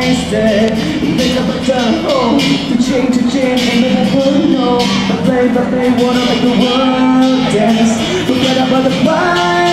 wasted. Think about the home, to change, and then I wouldn't know. But they wanna make the world dance. Forget about the fight.